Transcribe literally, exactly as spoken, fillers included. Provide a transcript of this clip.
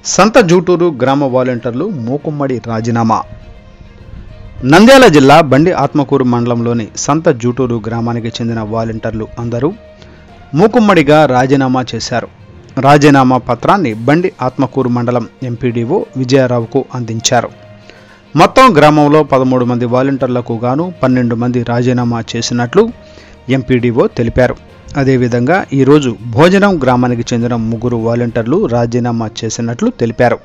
సంత జూటూరు గ్రామ వాలంటీర్లు మూకుమ్మడి రాజీనామా. నంద్యాల జిల్లా బండి ఆత్మకూరు మండలంలోని సంత జూటూరు గ్రామానికి చెందిన వాలంటీర్లు అందరూ మూకుమ్మడిగా రాజీనామా చేశారు. రాజీనామా పత్రాన్ని బండి ఆత్మకూరు మండలం ఎంపీడీఓ విజయారావుకు అందించారు. మొత్తం గ్రామంలో పదమూడు మంది వాలంటీర్లకు గాను పన్నెండు మంది రాజీనామా చేసినట్లు ఎంపీడీఓ తెలిపారు. అదేవిధంగా ఈరోజు భోజనం గ్రామానికి చెందిన ముగ్గురు వాలంటీర్లు రాజీనామా చేసినట్లు తెలిపారు.